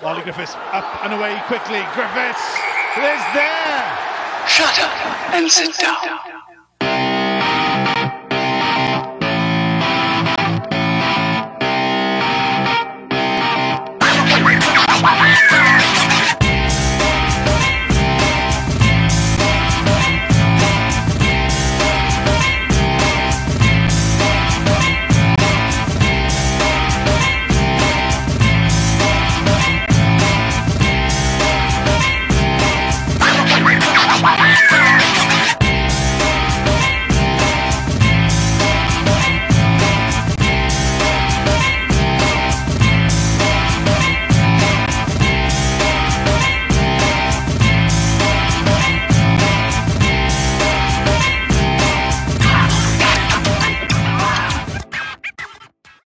Ollie Griffiths up and away quickly. Griffiths is there. Shut up and sit down.